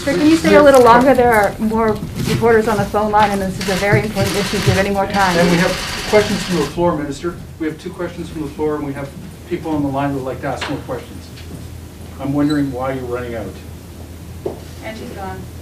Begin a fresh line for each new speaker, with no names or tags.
Sir, can you stay a little longer? There are more reporters on the phone line, and this is a very important issue. Do you have any more time?
And we have questions from the floor, Minister. We have 2 questions from the floor, and we have people on the line who would like to ask more questions. I'm wondering why you're running out.
And she's gone.